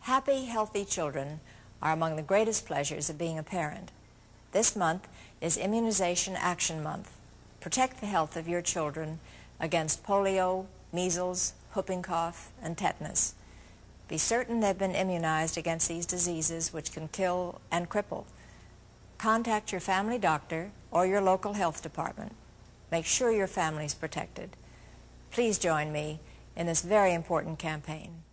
Happy, healthy children are among the greatest pleasures of being a parent. This month is Immunization Action Month. Protect the health of your children against polio, measles, whooping cough, and tetanus. Be certain they've been immunized against these diseases which can kill and cripple. Contact your family doctor or your local health department. Make sure your family is protected. Please join me in this very important campaign.